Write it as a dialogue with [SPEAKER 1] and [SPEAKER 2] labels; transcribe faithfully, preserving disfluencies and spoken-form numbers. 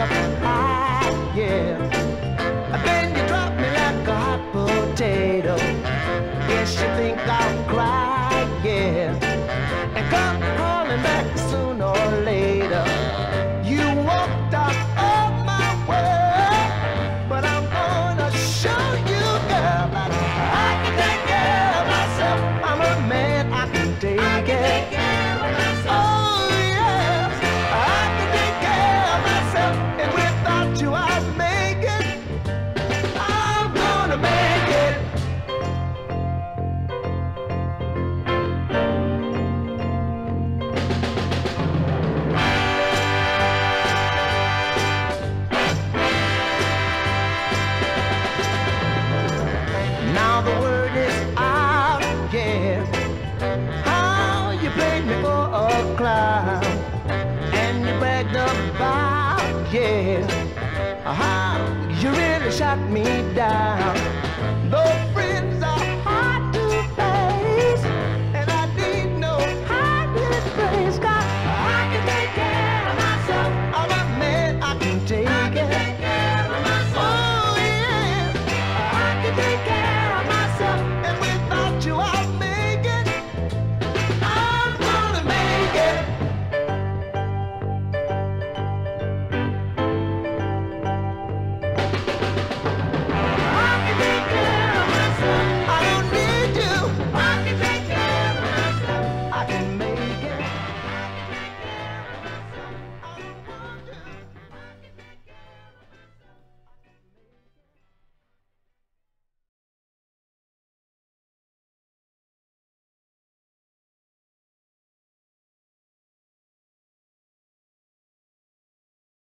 [SPEAKER 1] up high, yeah. Then you drop me like a hot potato. Guess you think I'll cry, yeah, and come crawling back sooner or later. You walked out of my way, but I'm gonna show you, girl, that I can take care of myself. I'm a man, I can take it. Oh yes, I can take care of myself, and without you I'd make it. I'm gonna make it. Now the word is out, yeah. How you played me for a clown, and you bragged about, yeah, how you really shot me down. Though